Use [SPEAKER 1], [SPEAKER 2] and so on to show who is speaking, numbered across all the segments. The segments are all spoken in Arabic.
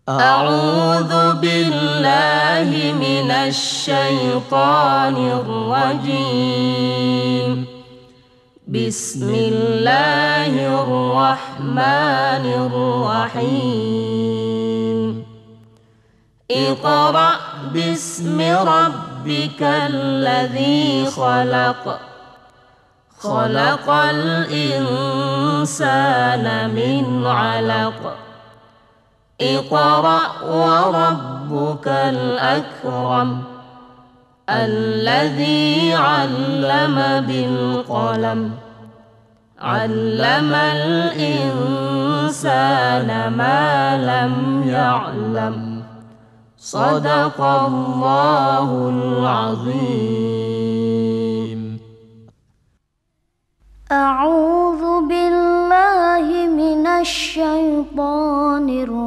[SPEAKER 1] أعوذ بالله من الشيطان الرجيم. بسم الله الرحمن الرحيم. اقرأ باسم ربك الذي خلق. خلق الإنسان من علق. اقرأ وربك الأكرم الذي علم بالقلم. علم الإنسان ما لم يعلم. صدق الله العظيم.
[SPEAKER 2] أعوذ بالله من الشيطان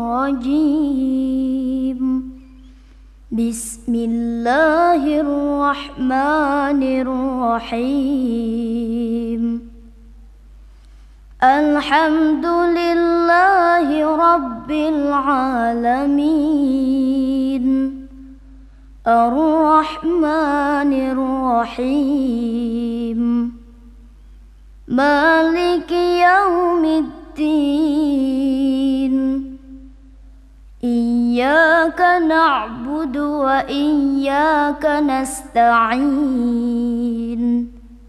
[SPEAKER 2] الرجيم. بسم الله الرحمن الرحيم. الحمد لله رب العالمين. الرحمن الرحيم. مالك يوم الدين. إياك نعبد وإياك نستعين.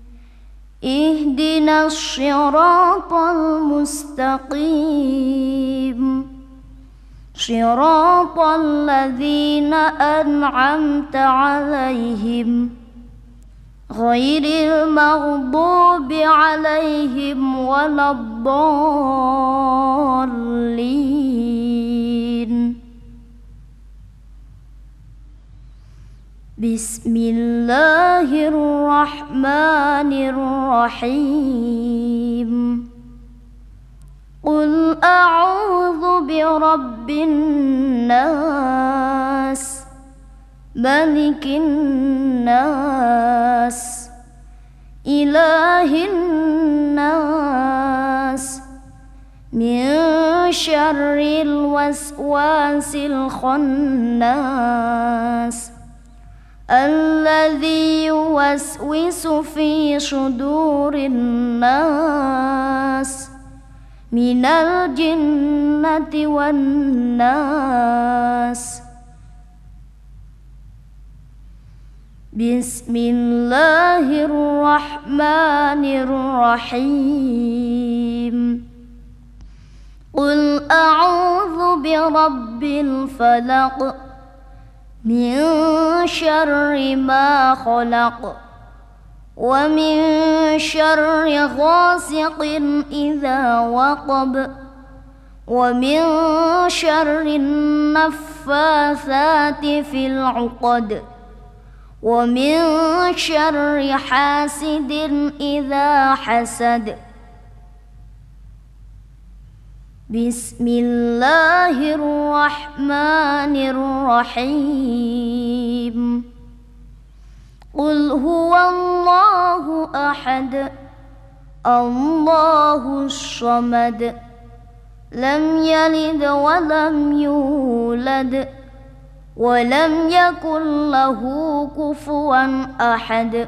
[SPEAKER 2] اهدنا الصراط المستقيم. صراط الذين أنعمت عليهم غير المغضوب عليهم ولا الضالين. بسم الله الرحمن الرحيم. قل أعوذ برب الناس ملك الناس إله الناس من شر الوسواس الخناس الذي يوسوس في صدور الناس من الجنة والناس. بسم الله الرحمن الرحيم. قل أعوذ برب الفلق من شر ما خلق ومن شر غاسق إذا وقب ومن شر النفاثات في العقد ومن شر حاسد إذا حسد. بسم الله الرحمن الرحيم. قل هو الله أحد الله الصمد لم يلد ولم يولد ولم يكن له كفوا أحد.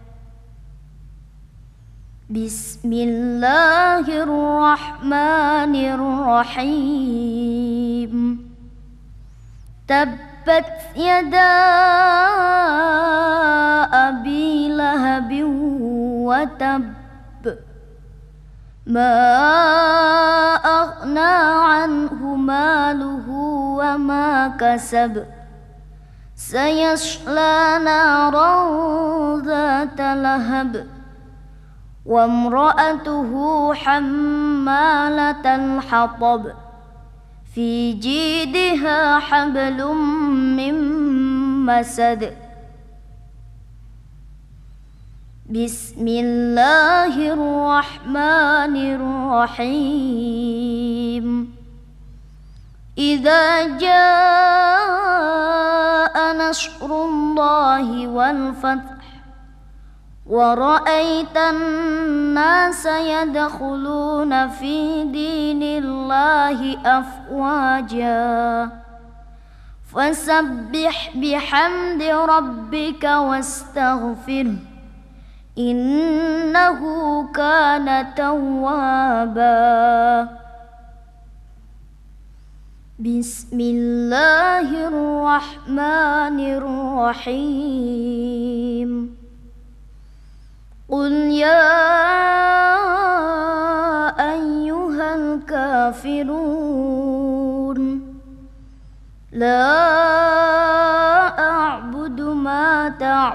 [SPEAKER 2] بسم الله الرحمن الرحيم. تبت يدا أبي لهب وتب ما أغنى عنه ماله وما كسب. سيصلى نارا ذات لهب وامرأته حمالة الحطب في جيدها حبل من مسد. بسم الله الرحمن الرحيم. إذا جاء نصر الله والفتح ورأيت الناس يدخلون في دين الله أفواجا فسبح بحمد ربك واستغفره إنه كان توابا. بسم الله الرحمن الرحيم. قل يا أيها الكافرون لا أعبد ما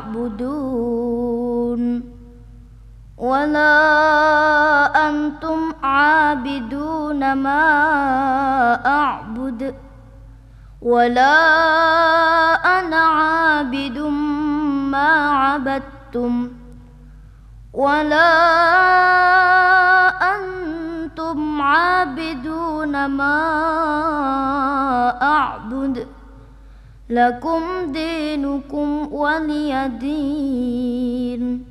[SPEAKER 2] تعبدون ولا أنتم عابدون ما أعبد ولا أنا عابد ما عبدتم ولا أنتم عابدون ما أعبد لكم دينكم ولي دين.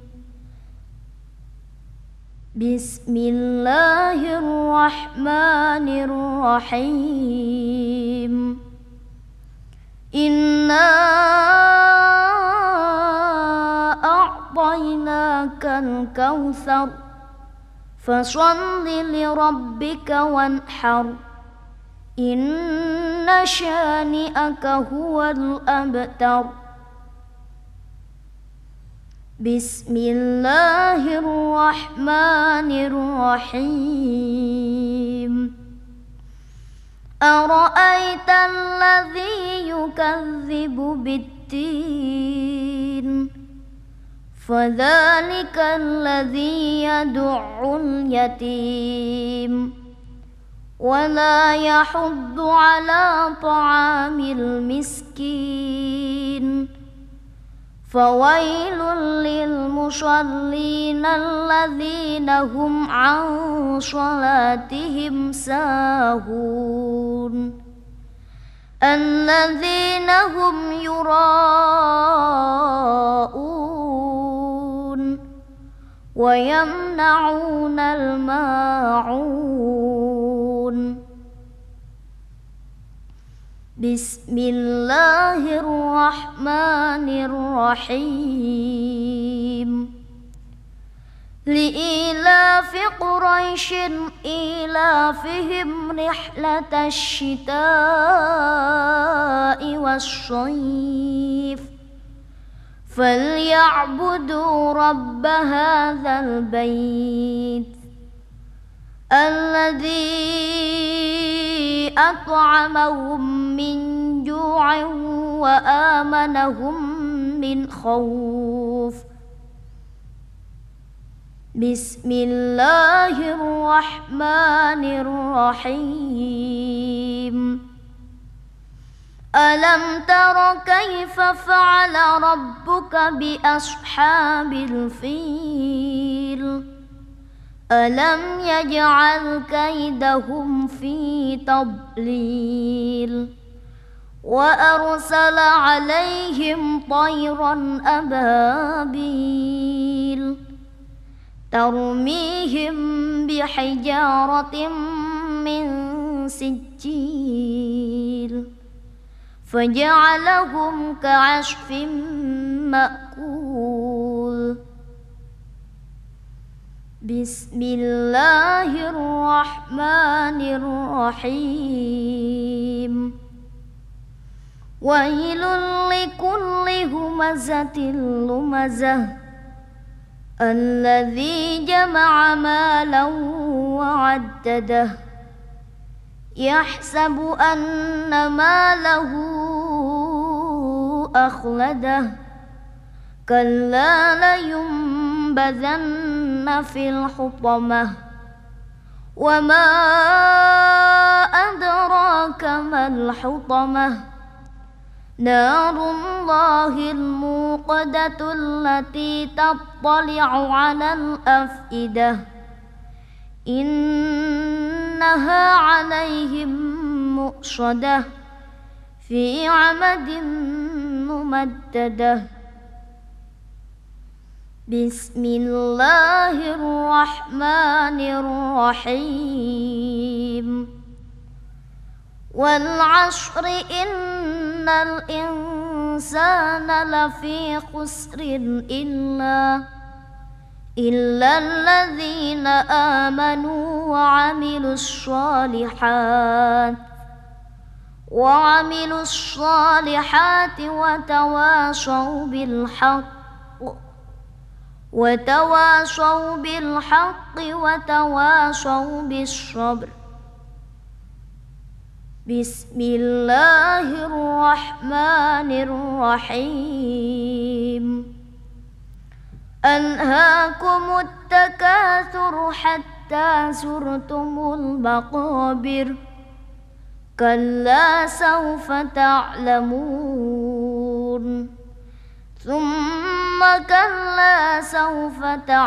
[SPEAKER 2] بسم الله الرحمن الرحيم. إنا أعطيناك الكوثر فصل لربك وانحر إن شانئك هو الأبتر. بسم الله الرحمن الرحيم. أرأيت الذي يكذب بالدين فذلك الذي يدع اليتيم ولا يحض على طعام المسكين فويل للمصلين الذين هم عن صلاتهم ساهون الذين هم يراءون ويمنعون الماعون. بسم الله الرحمن الرحيم. لإيلاف قريش إيلافهم رحلة الشتاء والصيف فليعبدوا رب هذا البيت الذي أطعمهم من جوع وآمنهم من خوف. بسم الله الرحمن الرحيم. ألم تر كيف فعل ربك بأصحاب الفيل ألم يجعل كيدهم في تضليل وأرسل عليهم طيرا أبابيل ترميهم بحجارة من سجيل فجعلهم كعصف مأكول. بسم الله الرحمن الرحيم. ويل لكل همزة لمزة الذي جمع مالا وعدده يحسب أن ماله أخلده كلا لينبذن في الحطمة وما أدراك ما الحطمة نار الله الموقدة التي تطلع على الأفئدة إنها عليهم مؤصدة في عمد ممددة. بسم الله الرحمن الرحيم والعصر إن الإنسان لفي خسر إلا الذين آمنوا وعملوا الصالحات وتواصوا بالحق وتواصوا بالصبر. بسم الله الرحمن الرحيم ألهاكم التكاثر حتى زرتم المقابر كلا سوف تعلمون ثم كلا سوف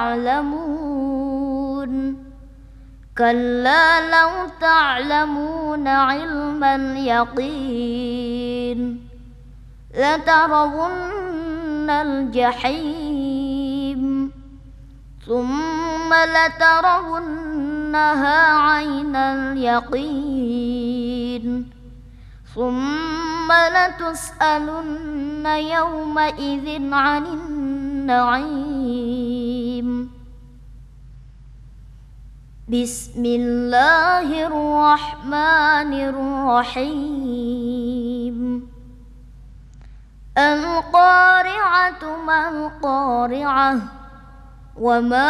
[SPEAKER 2] تعلمون كلا لو تعلمون علم اليقين لترون الجحيم ثم لترونها عين اليقين ثم لتسألن يومئذ عن النعيم. بسم الله الرحمن الرحيم القارعة ما القارعة وما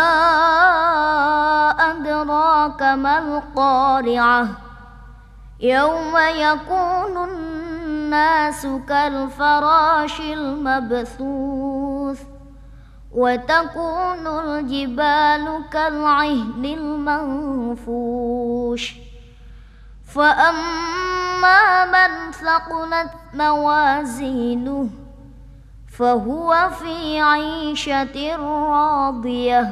[SPEAKER 2] أدراك ما القارعة يوم يكون الناس كالفراش المبثوث وتكون الجبال كالعهن المنفوش فأما من ثقلت موازينه فهو في عيشة راضية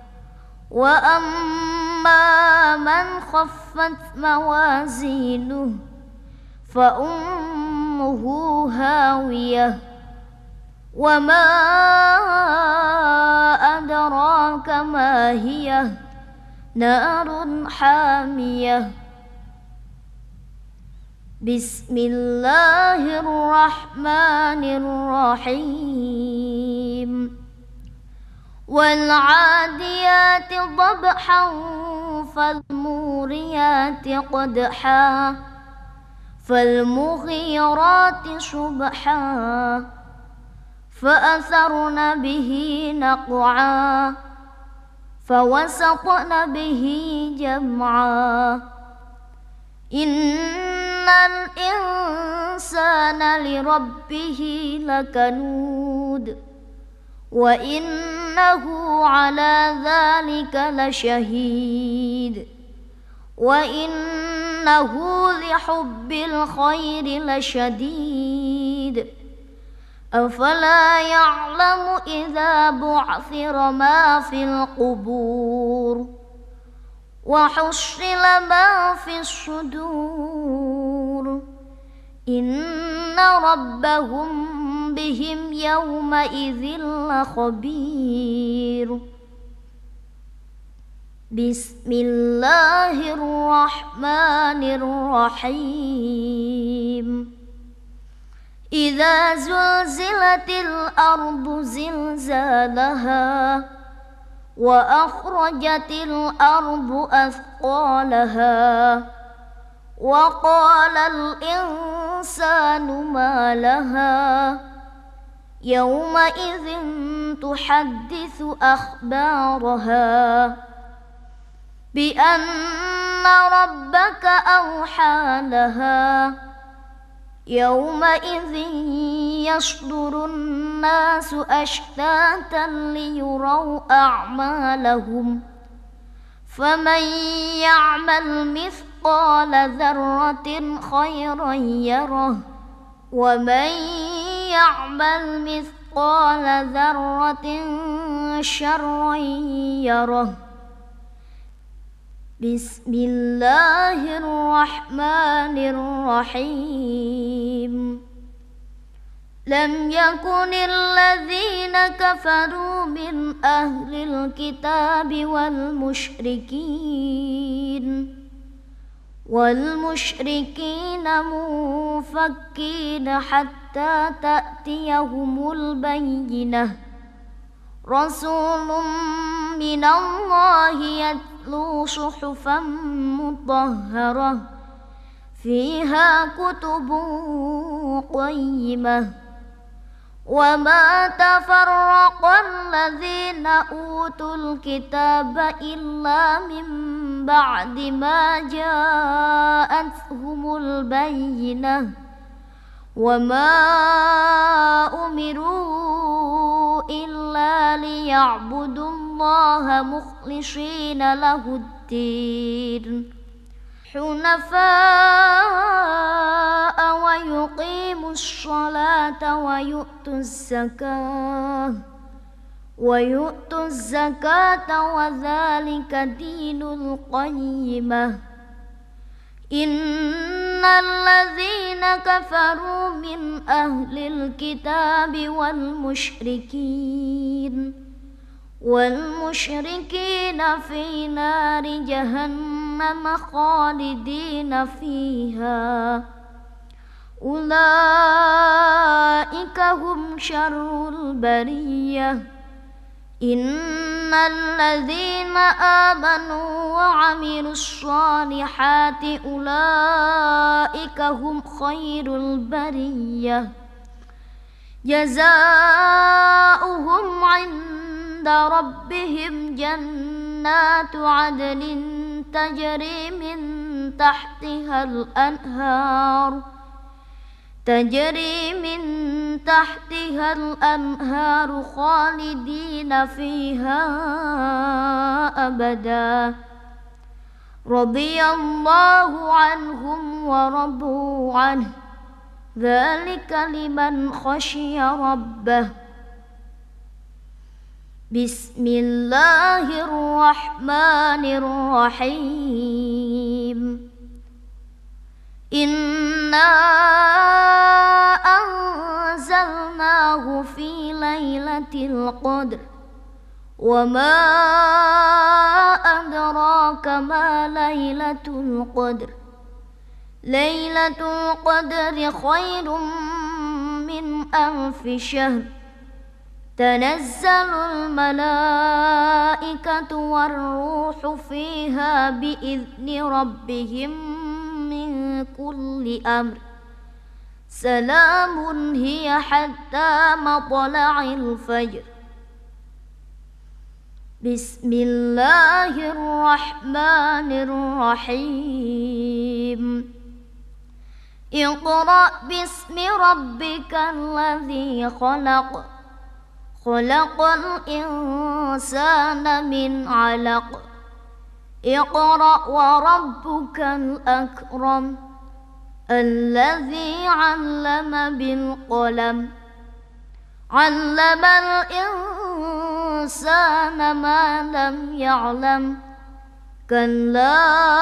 [SPEAKER 2] وأما من خفت موازينه فأمه هاوية وما أدراك ما هي نار حامية. بسم الله الرحمن الرحيم والعاديات ضبحا فالموريات قدحا فالمغيرات صبحا فأثرن به نقعا فوسطن به جمعا إن الإنسان لربه لكنود وإنه على ذلك لشهيد وإنه لحب الخير لشديد أفلا يعلم إذا بعثر ما في القبور وحصل ما في الصدور إن ربهم بهم يومئذ لخبير. بسم الله الرحمن الرحيم إذا زلزلت الأرض زلزالها وأخرجت الأرض أثقالها وقال الإنسان ما لها يومئذ تحدث أخبارها بأن ربك أوحى لها يومئذ يصدر الناس أشتاتا ليروا أعمالهم فمن يعمل مثقال ذرة خيرا يره ومن يعمل مثقال ذرة شرا يره. بسم الله الرحمن الرحيم لم يكن الذين كفروا من أهل الكتاب والمشركين منفكين حتى تأتيهم البينة رسول من الله يتلو صحفا مطهرة فيها كتب قيمة وما تفرق الذين أوتوا الكتاب إلا من بعد ما جاءتهم البينة وما أمروا إلا ليعبدوا الله مخلصين له الدين حنفاء ويقيموا الصلاة ويؤتوا الزكاة وذلك دين القيمة إن الذين كفروا من أهل الكتاب والمشركين في نار جهنم خالدين فيها أولئك هم شر البرية إن الذين آمنوا وعملوا الصالحات أولئك هم خير البرية جزاؤهم عند ربهم جنات عدن تجري من تحتها الأنهار خالدين فيها أبدا رضي الله عنهم ورضوا عنه ذلك لمن خشي ربه بسم الله الرحمن الرحيم إنا أنزلناه في ليلة القدر وما أدراك ما ليلة القدر ليلة القدر خير من 1000 شهر تنزل الملائكة والروح فيها بإذن ربهم من كل أمر سلام هي حتى مطلع الفجر بسم الله الرحمن الرحيم اقرأ باسم ربك الذي خلق الإنسان من علق اقرأ وربك الأكرم الذي علم بالقلم علم الإنسان ما لم يعلم كلا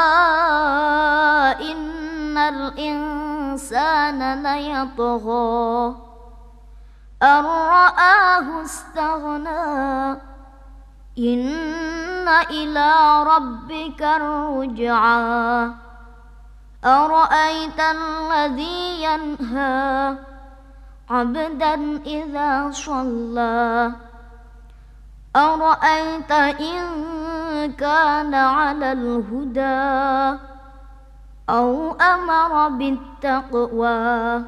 [SPEAKER 2] إن الإنسان ليطغى أن رآه استغنى إن إلى ربك الرجعى أرأيت الذي ينهى عبدا إذا صلى أرأيت إن كان على الهدى أو أمر بالتقوى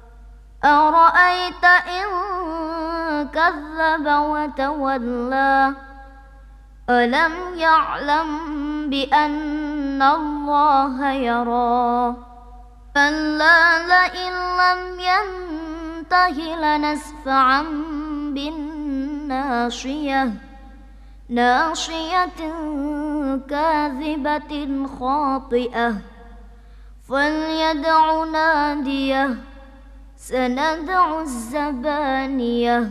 [SPEAKER 2] أرأيت إن كذب وتولى ألم يعلم بأن الله يرى كلا لئن لم ينته لنسفعا بالناصية ناصية كاذبة خاطئة فليدع ناديه سندع الزبانية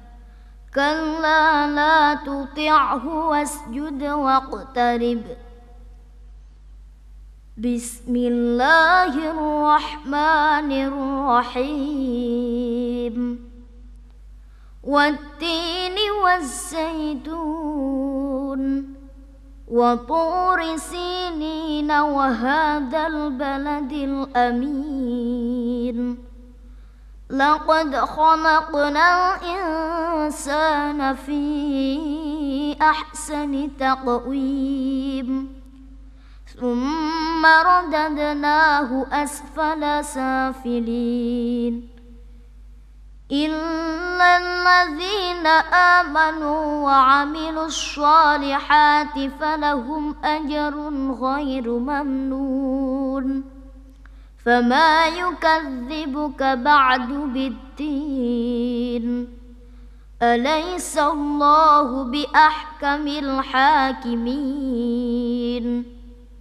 [SPEAKER 2] كلا لا تطعه واسجد واقترب بسم الله الرحمن الرحيم والتين والزيتون وطور سينين وهذا البلد الأمين لقد خلقنا الإنسان في أحسن تقويم ثم رددناه أسفل سافلين إلا الذين آمنوا وعملوا الصالحات فلهم أجر غير ممنون فما يكذبك بعد بالدين أليس الله بأحكم الحاكمين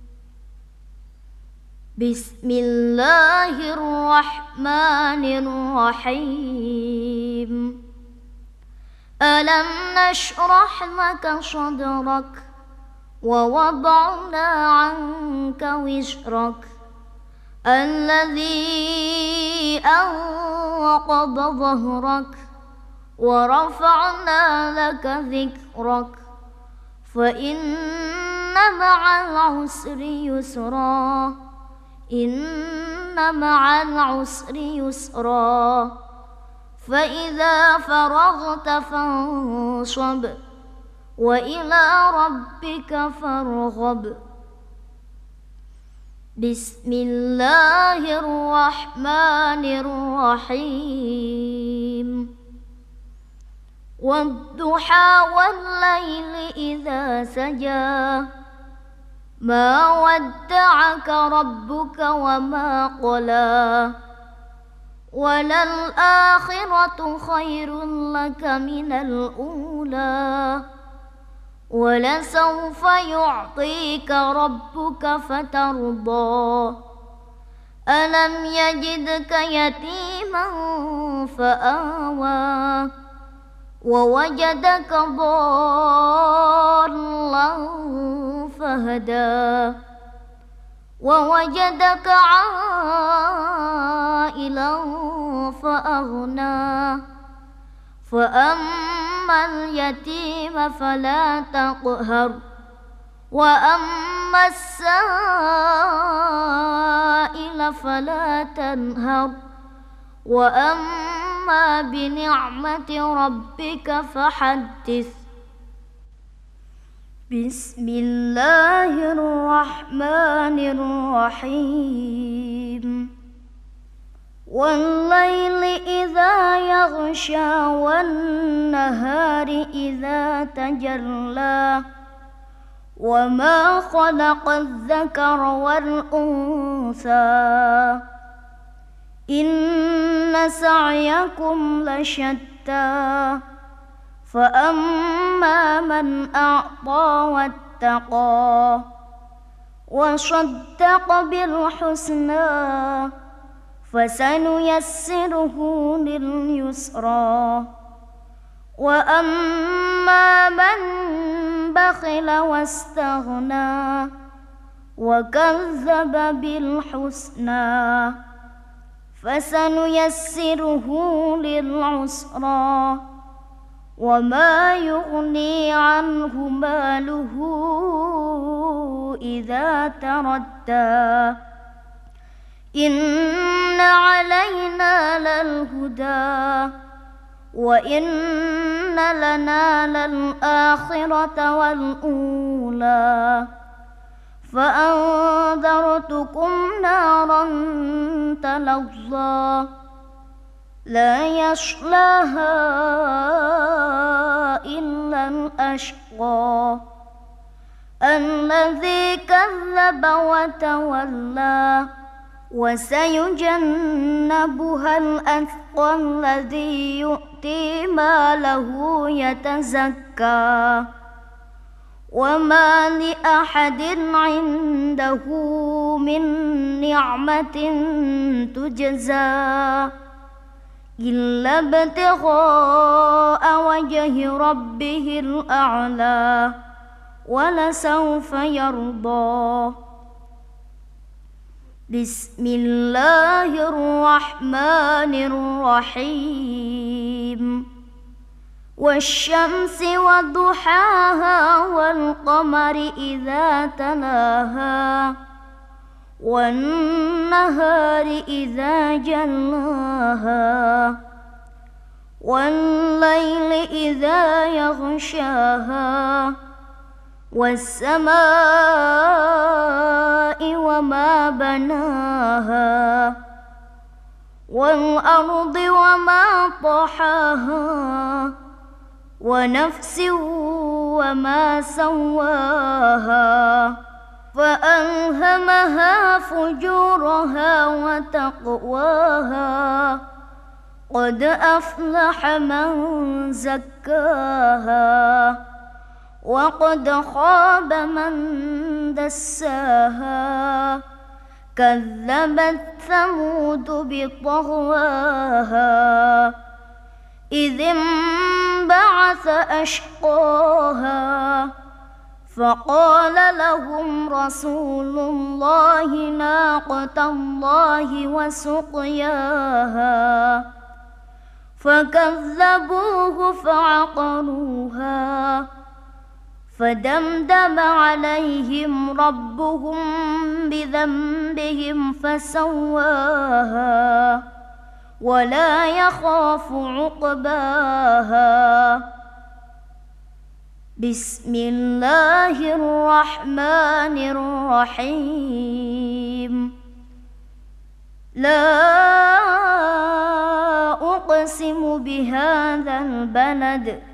[SPEAKER 2] بسم الله الرحمن الرحيم ألم نشرح لك صدرك ووضعنا عنك وزرك الذي أنقض ظهرك ورفعنا لك ذكرك فإن مع العسر يسرا إن مع العسر يسرا فإذا فرغت فانصب وإلى ربك فارغب بسم الله الرحمن الرحيم والضحى والليل إذا سجى ما ودعك ربك وما قلى وللآخرة خير لك من الأولى ولسوف يعطيك ربك فترضى ألم يجدك يتيما فآوى ووجدك ضالا فهدى ووجدك عائلا فأغنى فأما اليتيم فلا تقهر وأما السائل فلا تنهر وأما بنعمة ربك فحدث بسم الله الرحمن الرحيم والليل إذا يغشى والنهار إذا تجلى وما خلق الذكر والأنثى إن سعيكم لشتى فأما من أعطى واتقى وصدق بالحسنى فسنيسره لليسرى وأما من بخل واستغنى وكذب بالحسنى فسنيسره للعسرى وما يغني عنه ماله إذا تردى إن علينا للهدى وإن لنا للآخرة والأولى فأنذرتكم نارا تلظى لا يصلاها إلا الأشقى الذي كذب وتولى وسيجنبها الأتقى الذي يؤتي ماله يتزكى وما لأحد عنده من نعمة تجزى إلا ابتغاء وجه ربه الأعلى ولسوف يرضى بسم الله الرحمن الرحيم والشمس وضحاها والقمر إذا تلاها والنهار إذا جلاها والليل إذا يغشاها والسماء وما بناها والأرض وما طحاها ونفس وما سواها فألهمها فجورها وتقواها قد أفلح من زكاها وقد خاب من دساها كذبت ثمود بطغواها إذ انبعث أشقاها فقال لهم رسول الله ناقة الله وسقياها فكذبوه فعقروها فدمدم عليهم ربهم بذنبهم فسواها ولا يخاف عقباها بسم الله الرحمن الرحيم لا أقسم بهذا البلد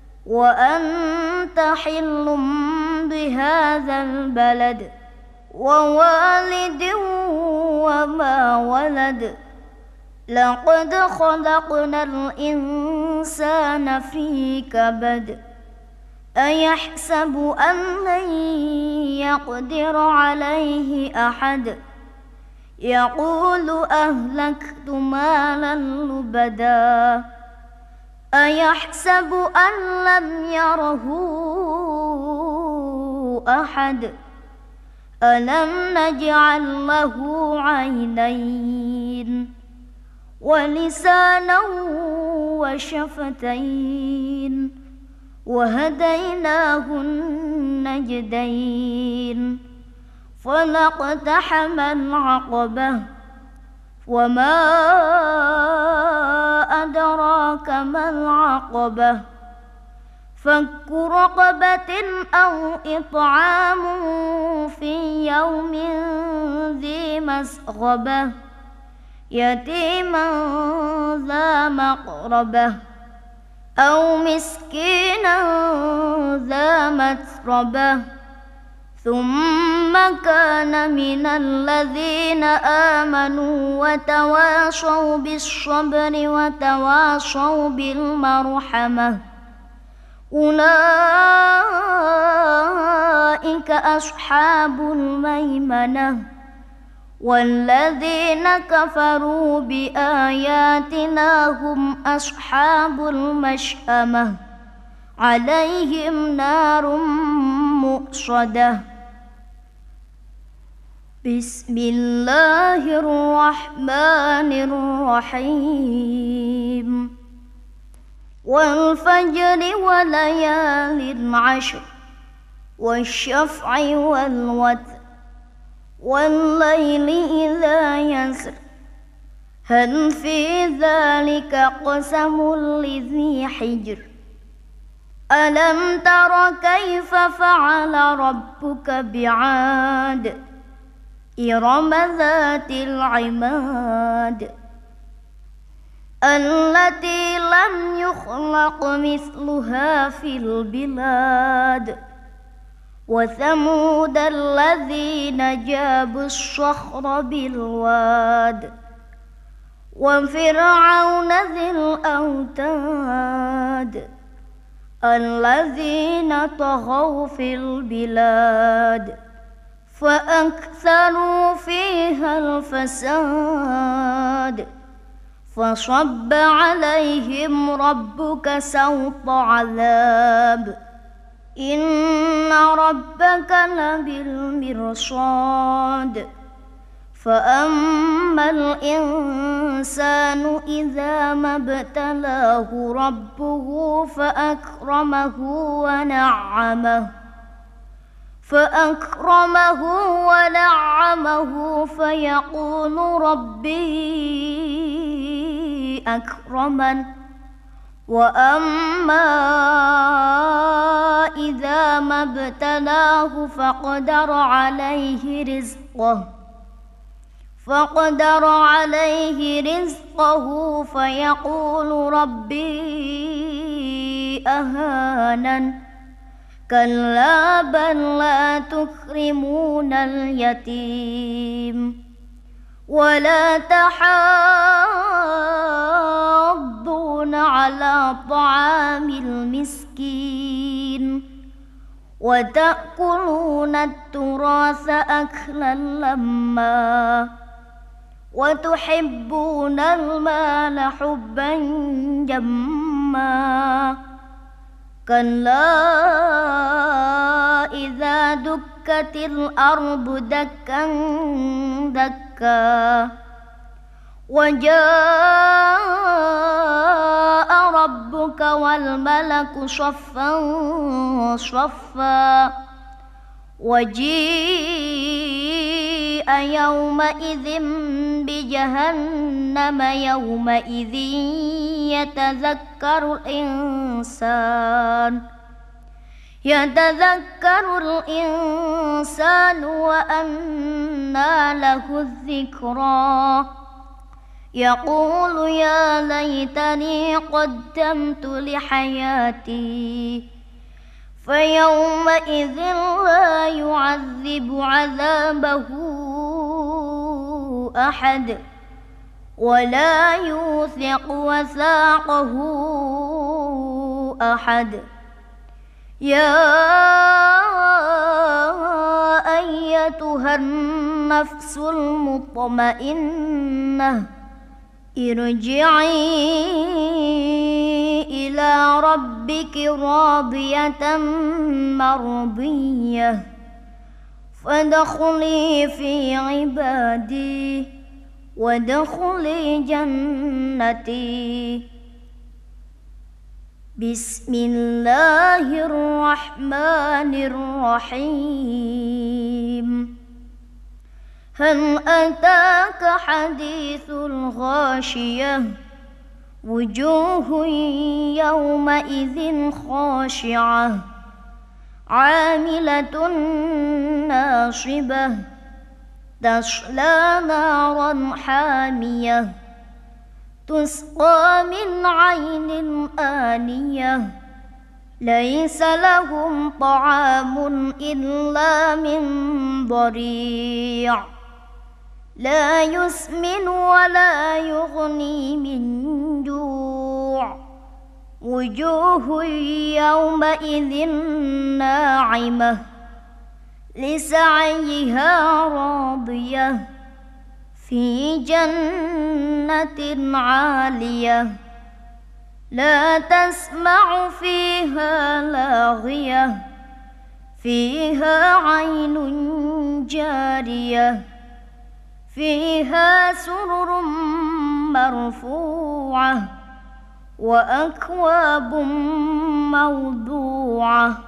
[SPEAKER 2] وأنت حل بهذا البلد ووالد وما ولد لقد خلقنا الإنسان في كبد أيحسب أن لن يقدر عليه أحد يقول أهلكت مالا لبدا أيحسب أن لم يره أحد ألم نجعل له عينين ولسانا وشفتين وهديناه النجدين فلاقتحم العقبة وما أدراك ما العقبة فك رقبة أو إطعام في يوم ذي مسغبة يتيما ذا مقربة أو مسكينا ذا متربة ثم كان من الذين آمنوا وتواصوا بالصبر وتواصوا بالمرحمة أولئك أصحاب الميمنة والذين كفروا بآياتنا هم أصحاب المشأمة عليهم نار مؤصدة بسم الله الرحمن الرحيم والفجر وليال عشر والشفع والوتر والليل إذا يسر هل في ذلك قسم لذي حجر ألم تر كيف فعل ربك بعاد إرم ذات العماد التي لم يخلق مثلها في البلاد وثمود الذين جابوا الصخر بالواد وفرعون ذي الأوتاد الذين طغوا في البلاد فأكثروا فيها الفساد فصب عليهم ربك سوط عذاب إن ربك لبالمرصاد فأما الإنسان إذا ما ابتلاه ربه فأكرمه ونعمه فيقول ربي أكرمن. وأما إذا ما ابتلاه فقدر عليه رزقه فيقول ربي أهانن. كلا بل لا تكرمون اليتيم ولا تحاضون على طعام المسكين وتأكلون التراث أكلا لما وتحبون المال حبا جما. كلا إذا دكت الأرض دكا دكا وجاء ربك والملك صفا صفا وجيء يومئذ بجهنم يومئذ يتذكر الإنسان وأنى له الذكرى يقول يا ليتني قدمت لحياتي فيومئذ لا يعذب عذابه أحد ولا يوثق وثاقه أحد. يا أيتها النفس المطمئنة ارجعي إلى ربك راضية مرضية فادخلي في عبادي وادخلي جنتي. بسم الله الرحمن الرحيم. هل أتاك حديث الغاشية وجوه يومئذ خاشعة عاملة ناصبة تصلى نارا حامية تسقى من عين آنية ليس لهم طعام إلا من ضريع لا يسمن ولا يغني من جوع وجوه يومئذ ناعمة لسعيها راضية في جنة عالية لا تسمع فيها لاغية فيها عين جارية فيها سرر مرفوعة وأكواب موضوعة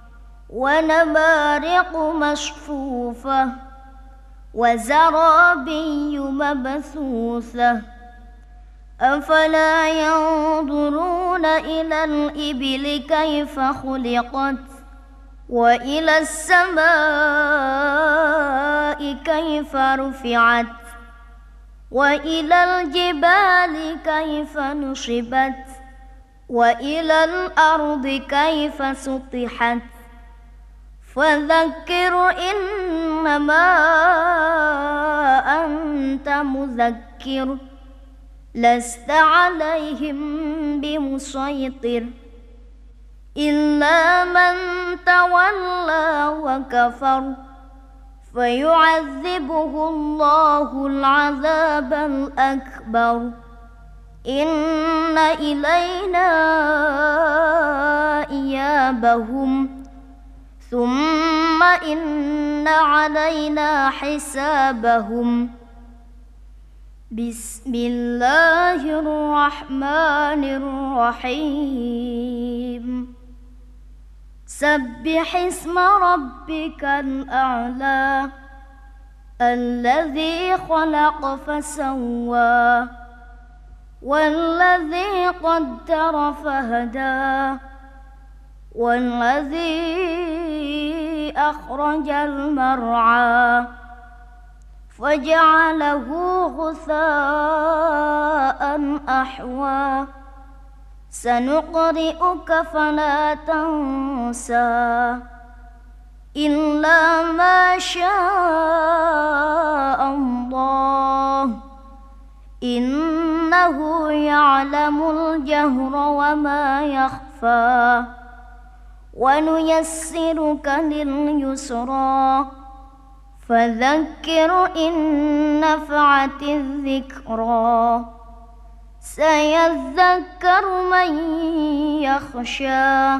[SPEAKER 2] ونمارق مصفوفة وزرابي مبثوثة أفلا ينظرون إلى الإبل كيف خلقت وإلى السماء كيف رفعت وإلى الجبال كيف نصبت وإلى الأرض كيف سطحت فذكر إنما أنت مذكر لست عليهم بمسيطر إلا من تولى وكفر فيعذبه الله العذاب الأكبر إن إلينا إيابهم ثم إن علينا حسابهم بسم الله الرحمن الرحيم سبح اسم ربك الأعلى الذي خلق فسوى والذي قدر فهدى والذي أخرج المرعى فجعله غثاء أحوى سنقرئك فلا تنسى إلا ما شاء الله إنه يعلم الجهر وما يخفى ونيسرك لليسرى فذكر إن نفعت الذكرى سيذكر من يخشى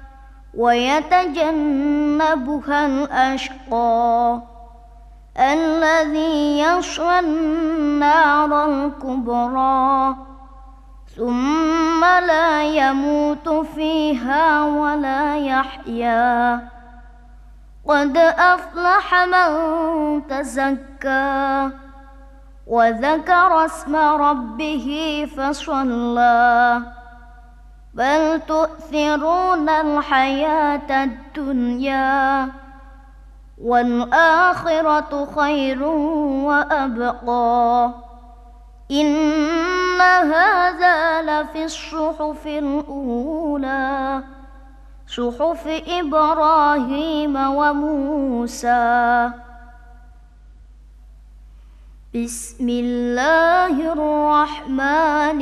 [SPEAKER 2] ويتجنبها الأشقى الذي يصلى النار الكبرى ثم لا يموت فيها ولا يحيا قد أفلح من تزكى وذكر اسم ربه فصلى بل تؤثرون الحياة الدنيا والآخرة خير وأبقى إن هذا لفي الصحف الأولى صحف إبراهيم وموسى بسم الله الرحمن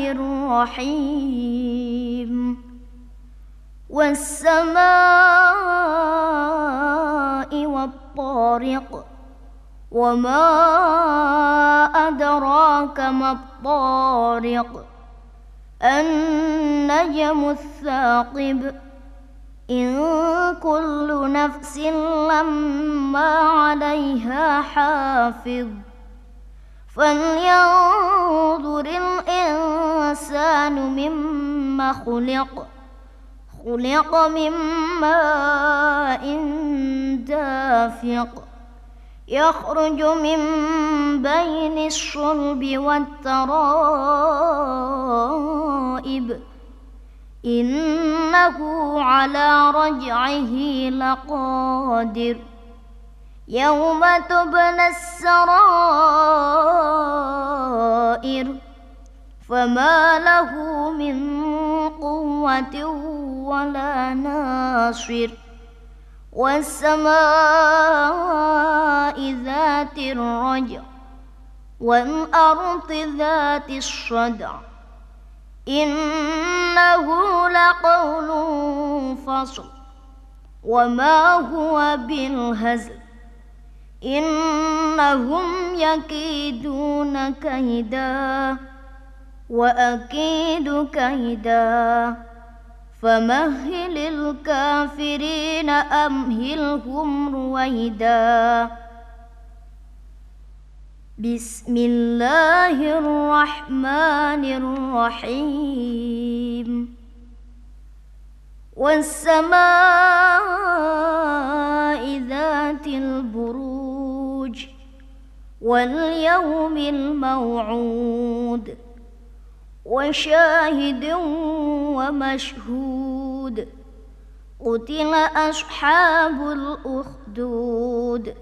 [SPEAKER 2] الرحيم والسماء والطارق وما أدراك ما الطارق النجم الثاقب إن كل نفس لما عليها حافظ فلينظر الإنسان مما خلق من ماء دافق يخرج من بين الصلب والترائب إنه على رجعه لقادر يوم تبلى السرائر فما له من قوة ولا ناصر والسماء ذات الرجع والأرض ذات الصدع إنه لقول فصل وما هو بالهزل إنهم يكيدون كيدا وأكيد كيدا فمهل الكافرين أمهلهم رويدا بسم الله الرحمن الرحيم والسماء ذات البروج واليوم الموعود وشاهد ومشهود قتل أصحاب الأخدود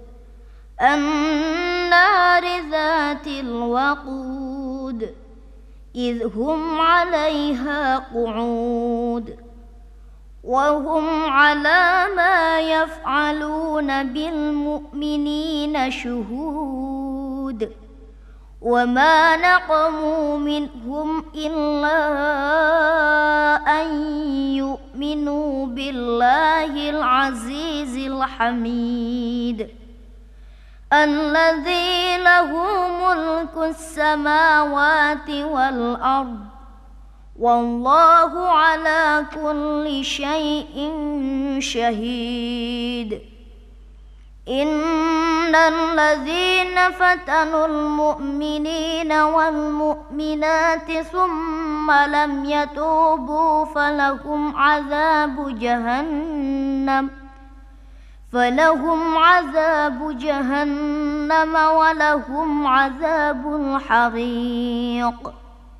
[SPEAKER 2] النار ذات الوقود إذ هم عليها قعود وهم على ما يفعلون بالمؤمنين شهود وما نقموا منهم إلا أن يؤمنوا بالله العزيز الحميد الذي له ملك السماوات والأرض والله على كل شيء شهيد إن الذين فتنوا المؤمنين والمؤمنات ثم لم يتوبوا فلهم عذاب جهنم ولهم عذاب الحريق.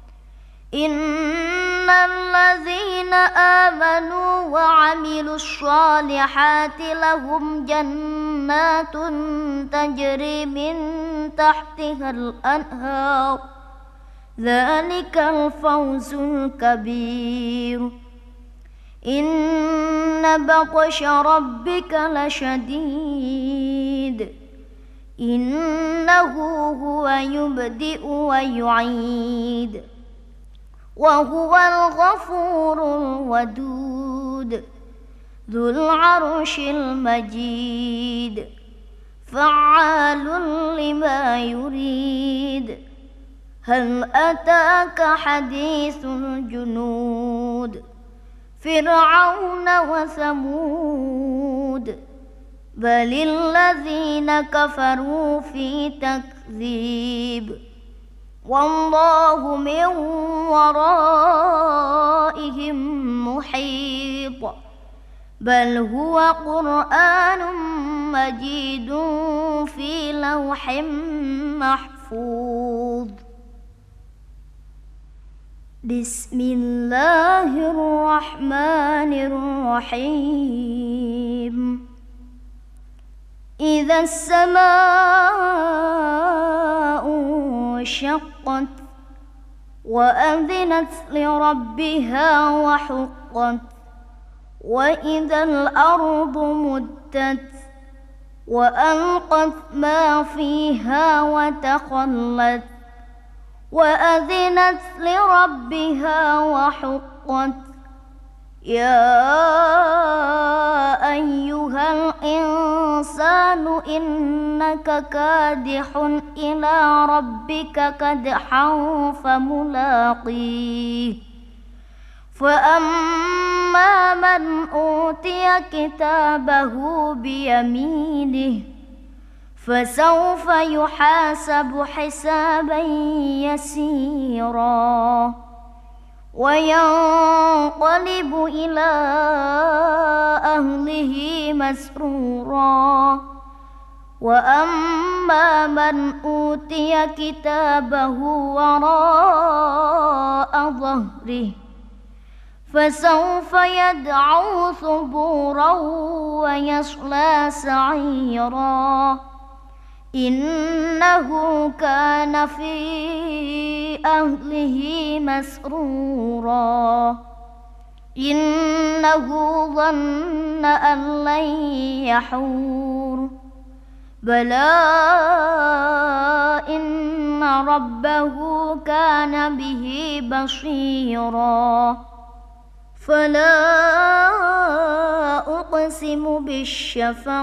[SPEAKER 2] إن الذين آمنوا وعملوا الصالحات لهم جنات تجري من تحتها الأنهار ذلك الفوز الكبير. إن بطش ربك لشديد إنه هو يبدئ ويعيد وهو الغفور الودود ذو العرش المجيد فعال لما يريد. هل أتاك حديث الجنود فرعون وثمود بل الذين كفروا في تكذيب والله من ورائهم محيط بل هو قرآن مجيد في لوح محفوظ. بسم الله الرحمن الرحيم. إذا السماء انشقت وأذنت لربها وحقت وإذا الأرض مدت وألقت ما فيها وتخلت وأذنت لربها وحقت. يا أيها الإنسان إنك كادح إلى ربك كدحا فملاقيه. فأما من أوتي كتابه بيمينه فسوف يحاسب حسابا يسيرا وينقلب إلى أهله مسرورا. وأما من أوتي كتابه وراء ظهره فسوف يدعو ثبورا ويصلى سعيرا إنه كان في أهله مسرورا إنه ظن أن لن يحور بلى إن ربه كان به بصيرا. فلا أقسم بالشفق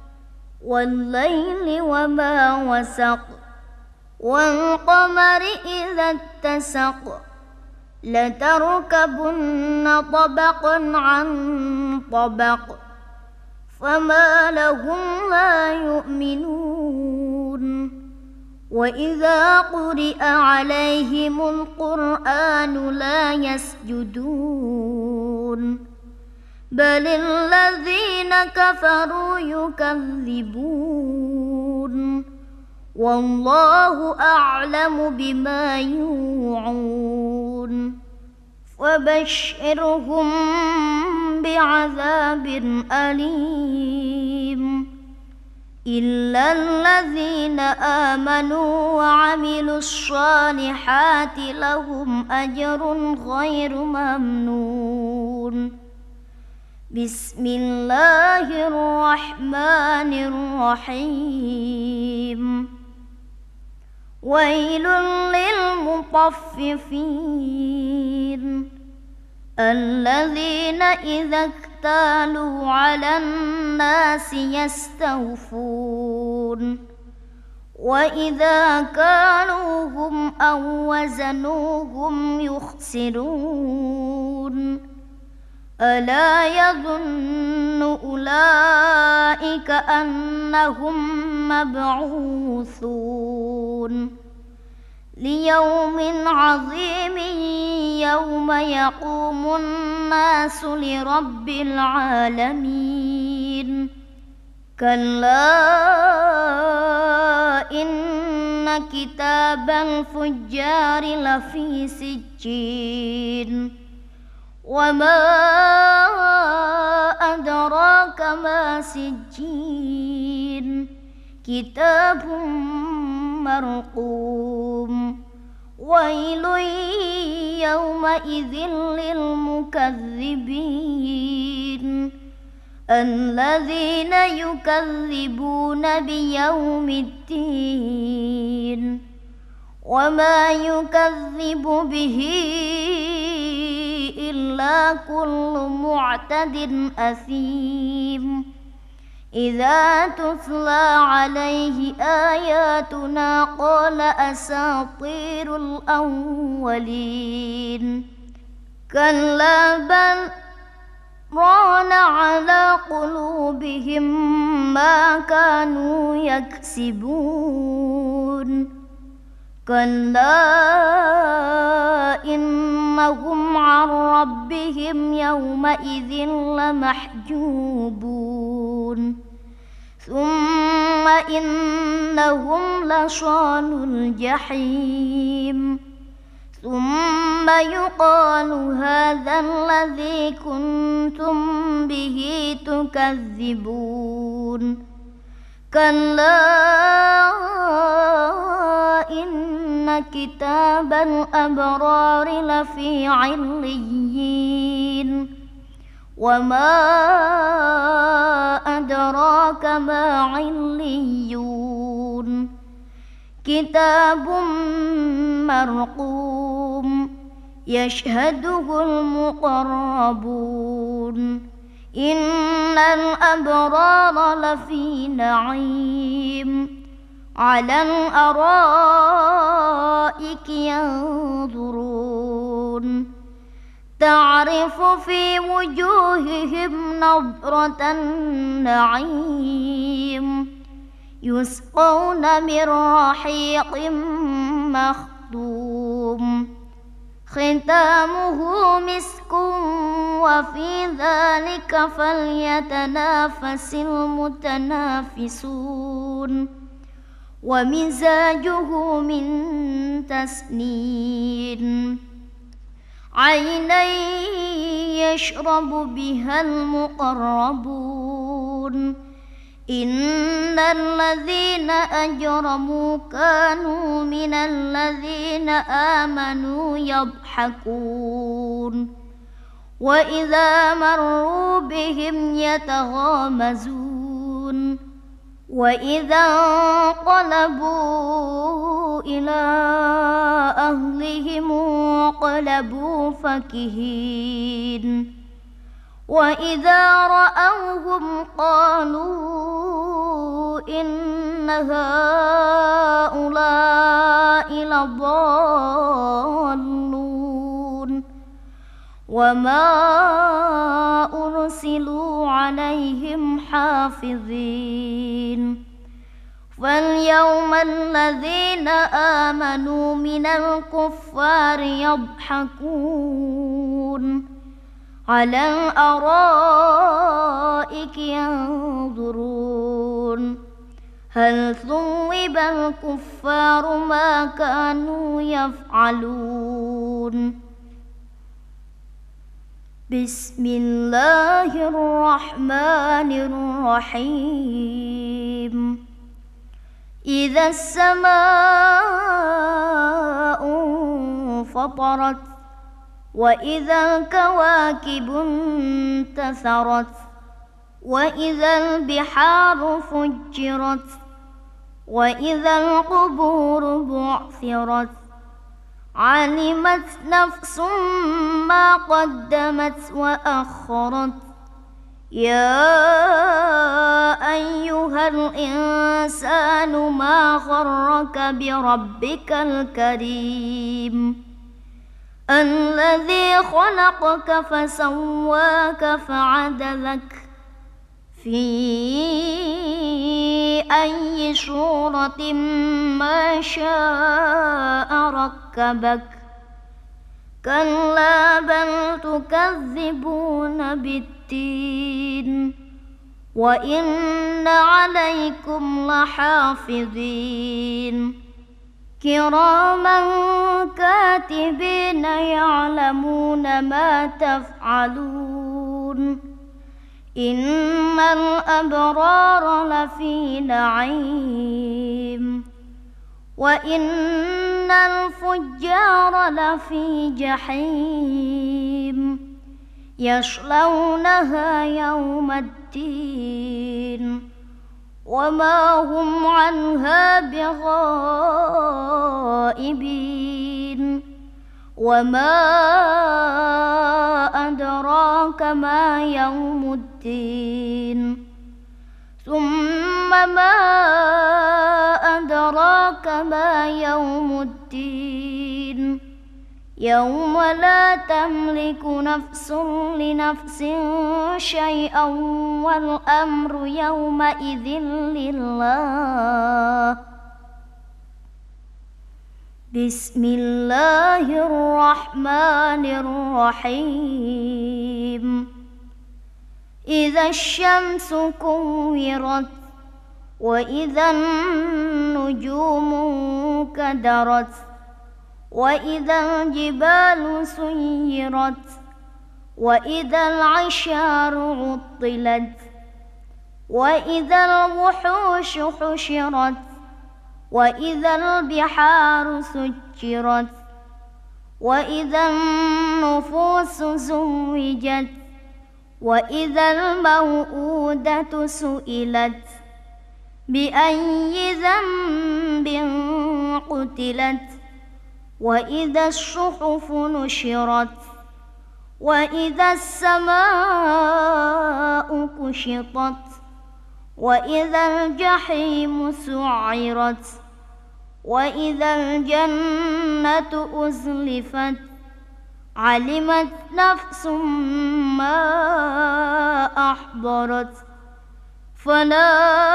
[SPEAKER 2] والليل وما وسق والقمر إذا اتسق لتركبن طبقا عن طبق فما لهم لا يؤمنون. وإذا قرئ عليهم القرآن لا يسجدون بل الذين كفروا يكذبون والله أعلم بما يوعون. وبشرهم بعذاب أليم إلا الذين آمنوا وعملوا الصالحات لهم أجر غير ممنون. بسم الله الرحمن الرحيم. ويل للمطففين الذين إذا اكتالوا على الناس يستوفون وإذا كالوهم أو وزنوهم يخسرون. ألا يظن أولئك أنهم مبعوثون ليوم عظيم يوم يقوم الناس لرب العالمين كلا إن كتاب الفجار لفي سجين وما أدراك ما سجين كتاب مرقوم ويل يومئذ للمكذبين الذين يكذبون بيوم الدين وما يكذب به إلا كل معتد أثيم إذا تتلى عليه آياتنا قال أساطير الأولين كلا بل ران على قلوبهم ما كانوا يكسبون كلا إنهم عن ربهم يومئذ لمحجوبون ثم إنهم لصالو الجحيم ثم يقال هذا الذي كنتم به تكذبون كلا إن كتاب الأبرار لفي عليين وما أدراك ما عليون كتاب مرقوم يشهده المقربون إن الأبرار لفي نعيم على الأرائك ينظرون تعرف في وجوههم نضرة النعيم يسقون من رحيق مختوم ختامه مسك وفي ذلك فليتنافس المتنافسون ومزاجه من تسنيم عينا يشرب بها المقربون إن الذين أجرموا كانوا من الذين آمنوا يضحكون وإذا مروا بهم يتغامزون وإذا انقلبوا إلى أهلهم انقلبوا فكهين وإذا رأوهم قالوا إن هؤلاء لضالون وما أرسلوا عليهم حافظين فاليوم الذين آمنوا من الكفار يضحكون على الأرائك ينظرون هل ثوب الكفار ما كانوا يفعلون بسم الله الرحمن الرحيم إذا السماء انفطرت وإذا الكواكب انتثرت وإذا البحار فجرت وإذا القبور بعثرت علمت نفس ما قدمت وأخرت يا أيها الإنسان ما غرك بربك الكريم الذي خلقك فسواك فعدلك في أي صورة ما شاء ركبك كلا بل تكذبون بالدين وإن عليكم لحافظين كراما كاتبين يعلمون ما تفعلون إن الأبرار لفي نعيم وإن الفجار لفي جحيم يصلونها يوم الدين وما هم عنها بغائبين وما أدراك ما يوم الدين ثم ما أدراك ما يوم الدين يوم لا تملك نفس لنفس شيئا والأمر يومئذ لله بسم الله الرحمن الرحيم إذا الشمس كورت وإذا النجوم كدرت وإذا الجبال سيرت وإذا العشار عطلت وإذا الوحوش حشرت وإذا البحار سجرت وإذا النفوس زوجت وإذا الموءودة سئلت بأي ذنب قتلت وإذا الصحف نشرت وإذا السماء كشطت وإذا الجحيم سعرت وإذا الجنة أزلفت علمت نفس ما أحضرت فلا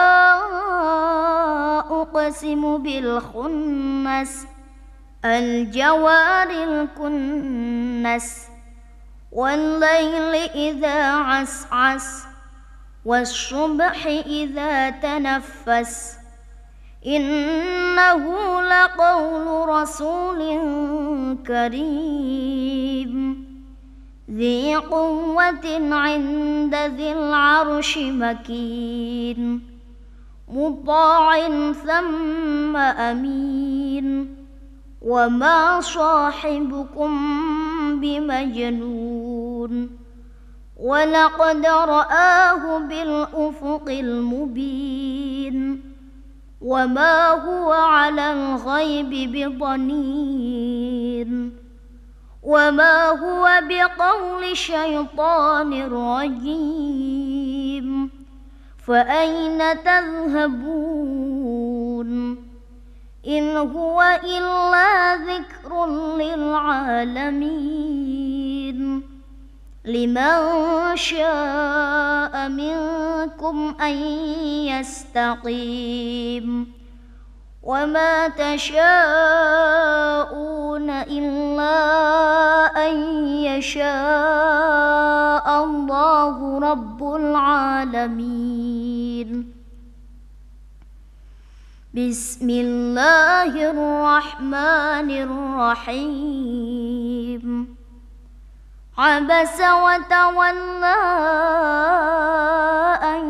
[SPEAKER 2] أقسم بالخنس الجوار الكنس والليل إذا عسعس والصبح إذا تنفس إنه لقول رسول كريم ذي قوة عند ذي العرش مكين مطاع ثم أمين وما صاحبكم بمجنون ولقد رآه بالأفق المبين وما هو على الغيب بضنين وما هو بقول شيطان رجيم فأين تذهبون إن هو إلا ذكر للعالمين لمن شاء منكم أن يستقيم وما تشاءون إلا أن يشاء الله رب العالمين بسم الله الرحمن الرحيم عبس وتولى أن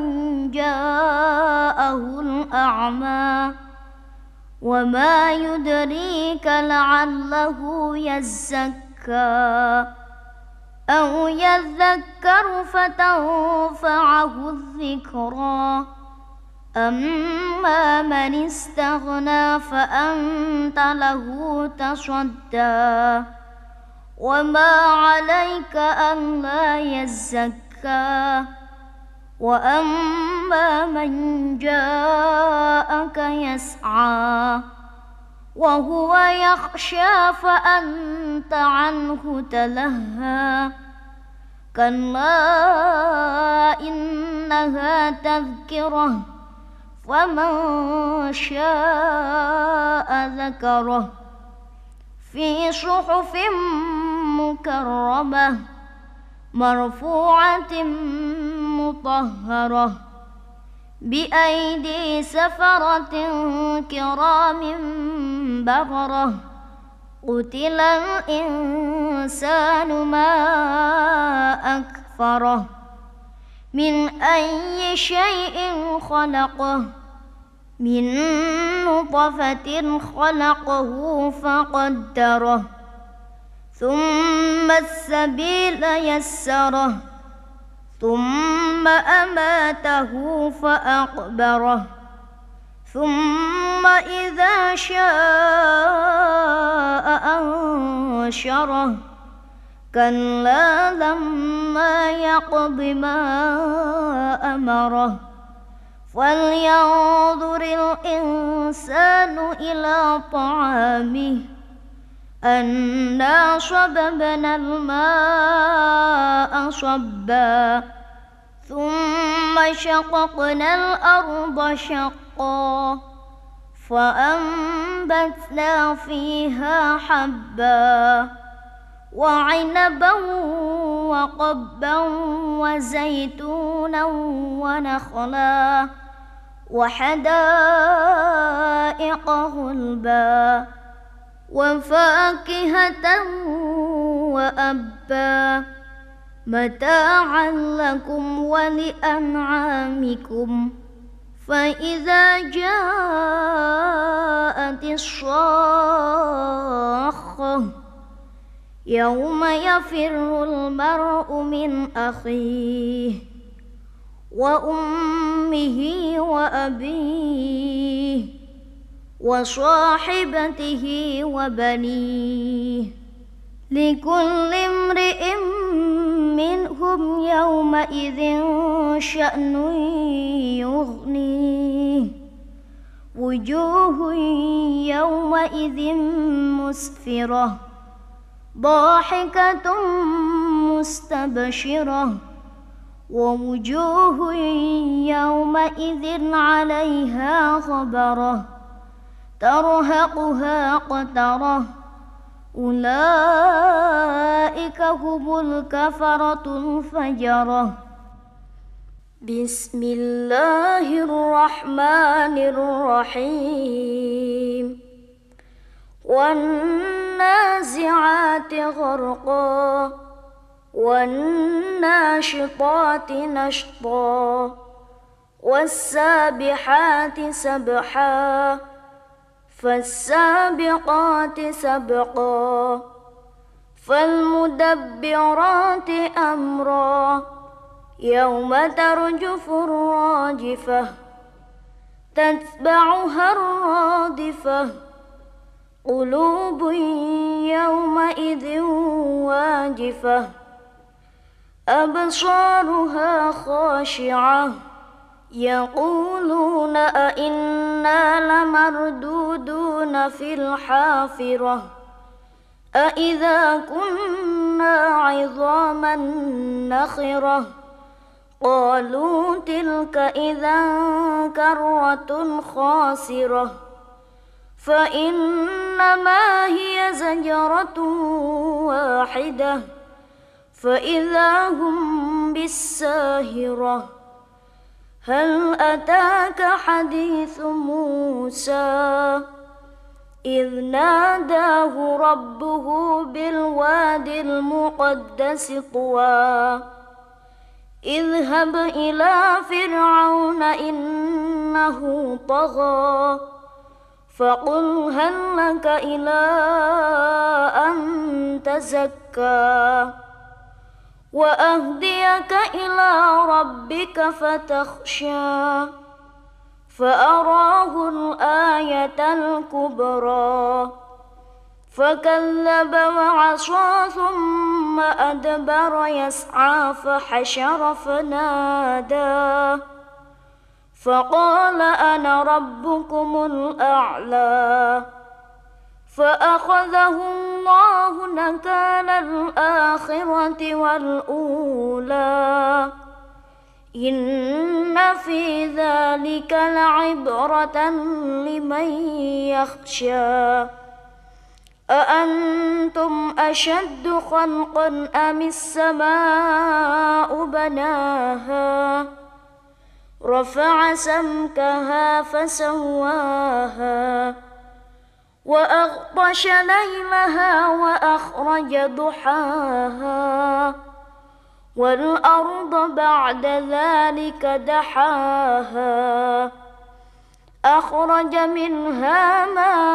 [SPEAKER 2] جاءه الأعمى وما يدريك لعله يزكى أو يذكر فتنفعه الذكرى أما من استغنى فأنت له تصدى وما عليك ألا يزكى وأما من جاءك يسعى وهو يخشى فأنت عنه تلهى كلا إنها تذكرة فمن شاء ذكره في صحف مكرمة مرفوعة مطهرة بأيدي سفرة كرام بررة قتل الإنسان ما أكفره من أي شيء خلقه من نطفة خلقه فقدره ثم السبيل يسره ثم أماته فأقبره ثم إذا شاء أنشره كلا لما يقض ما أمره فلينظر الإنسان إلى طعامه أنا صببنا الماء صبا ثم شققنا الأرض شقا فأنبتنا فيها حبا وعنبا وقبا وزيتونا ونخلا وحدائق غلبا وفاكهة وأبا متاعا لكم ولأنعامكم فإذا جاءت الصاخة يوم يفر المرء من أخيه وأمه وأبيه وصاحبته وبنيه لكل امرئ منهم يومئذ شأن يغنيه وجوه يومئذ مسفرة ضاحكة مستبشرة ووجوه يومئذ عليها غبرة ترهقها قترة أولئك هم الكفرة الفجرة بسم الله الرحمن الرحيم والنازعات غرقا والناشطات نشطا والسابحات سبحا فالسابقات سبقا فالمدبرات أمرا يوم ترجف الراجفة تتبعها الرادفة قلوب يومئذ واجفة أبصارها خاشعة يقولون أئنا لمردودون في الحافرة أئذا كنا عظاما نخرة قالوا تلك إذا كرة خاسرة فإنما هي زجرة واحدة فإذا هم بالساهرة هل أتاك حديث موسى إذ ناداه ربه بالواد المقدس طوى اذهب إلى فرعون إنه طغى فقل هل لك إلى أن تزكى وأهديك إلى ربك فتخشى فأراه الآية الكبرى فكذب وعصى ثم أدبر يسعى فحشر فنادى فقال أنا ربكم الأعلى فأخذه الله نكال الآخرة والأولى إن في ذلك لعبرة لمن يخشى أأنتم أشد خلقا أم السماء بناها رفع سمكها فسواها وأغطش ليلها وأخرج ضحاها والأرض بعد ذلك دحاها أخرج منها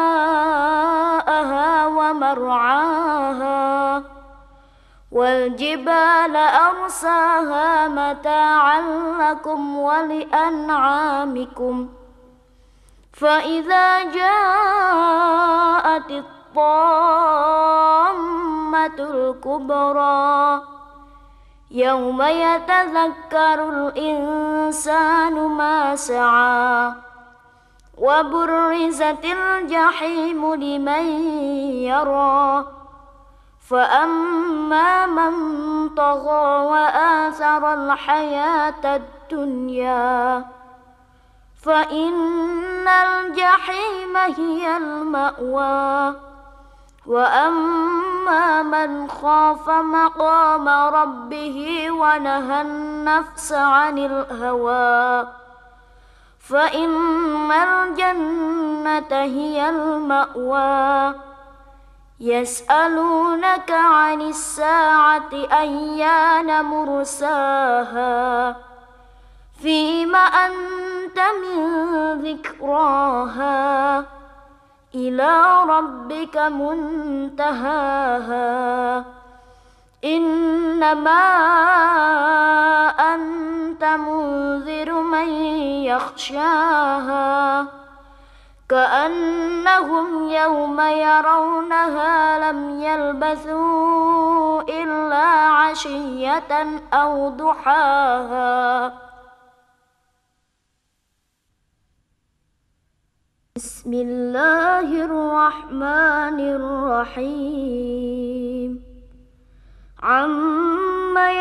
[SPEAKER 2] ماءها ومرعاها والجبال أرساها متاعا لكم ولأنعامكم فإذا جاءت الطامة الكبرى يوم يتذكر الإنسان ما سعى وبرزت الجحيم لمن يرى فأما من طغى وآثر الحياة الدنيا فإن الجحيم هي المأوى وأما من خاف مقام ربه ونهى النفس عن الهوى فإن الجنة هي المأوى يسألونك عن الساعة أيان مرساها فيم أنت من ذكراها إلى ربك منتهاها إنما أنت منذر من يخشاها كأنهم يوم يرونها لم يلبثوا إلا عشية أو ضحاها. بسم الله الرحمن الرحيم عما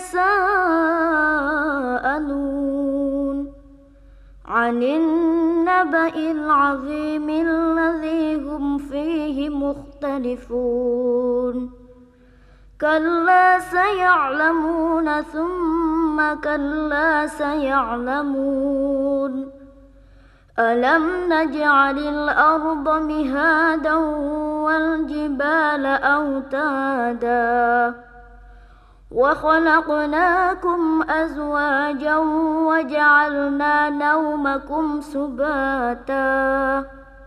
[SPEAKER 2] يتساءلون عن النبأ العظيم الذي هم فيه مختلفون كلا سيعلمون ثم كلا سيعلمون ألم نجعل الأرض مهادا والجبال أوتادا وخلقناكم أزواجا وجعلنا نومكم سباتا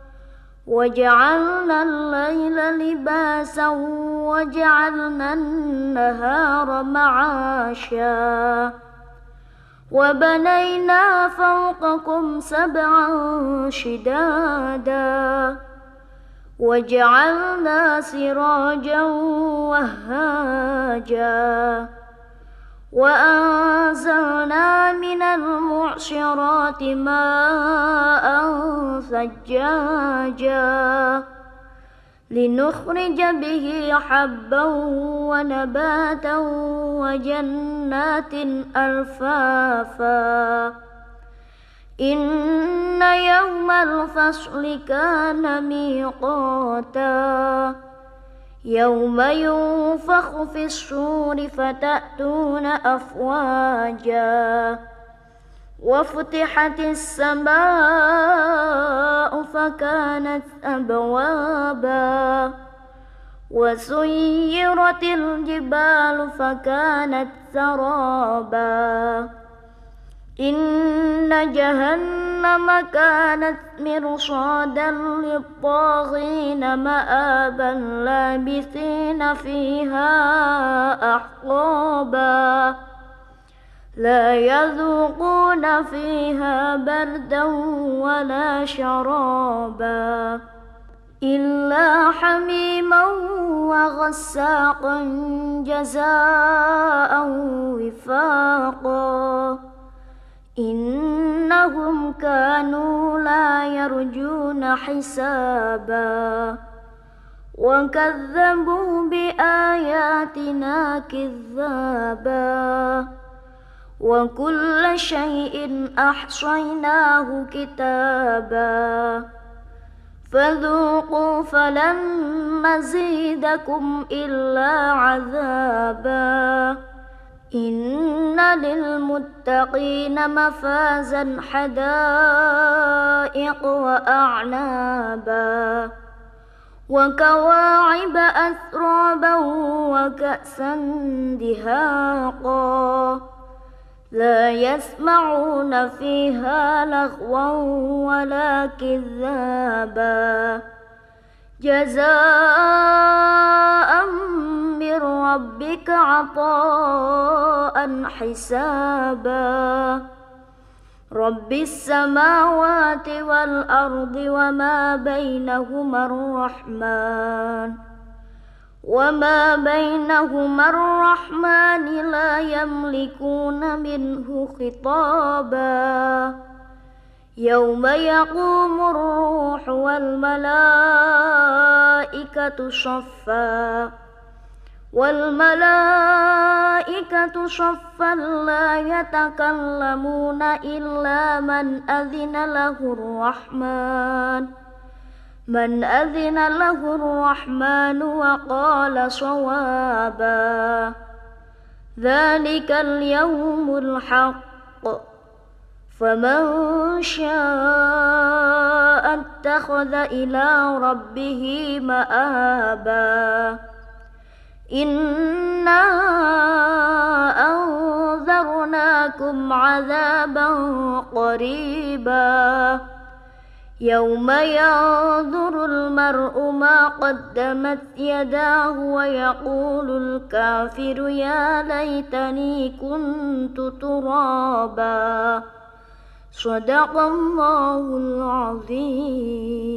[SPEAKER 2] وجعلنا الليل لباسا وجعلنا النهار معاشا وبنينا فوقكم سبعا شدادا وجعلنا سراجا وهاجا وأنزلنا من المعصرات ماء ثجاجا لنخرج به حبا ونباتا وجنات ألفافا إن يوم الفصل كان ميقاتا يوم ينفخ في الصور فتأتون أفواجا وفتحت السماء فكانت أبوابا وسيرت الجبال فكانت سرابا إن جهنم كانت مرصادا للطاغين مآبا لابثين فيها أحقابا لا يذوقون فيها بردا ولا شرابا إلا حميما وغساقا جزاء وفاقا إنهم كانوا لا يرجون حسابا وكذبوا بآياتنا كذابا وكل شيء أحصيناه كتابا فذوقوا فلن نزيدكم إلا عذابا إن للمتقين مفازا حدائق وأعنابا وكواعب أترابا وكأسا دهاقا لا يسمعون فيها لغوا ولا كذابا جزاء من ربك عطاء حسابا رب السماوات والأرض وما بينهما الرحمن لا يملكون منه خطابا يوم يقوم الروح والملائكة صفا لا يتكلمون إلا من أذن له الرحمن وقال صوابا ذلك اليوم الحق فمن شاء اتخذ إلى ربه مآبا إنا أنذرناكم عذابا قريبا يوم ينظر المرء ما قدمت يداه ويقول الكافر يا ليتني كنت ترابا صدق الله العظيم.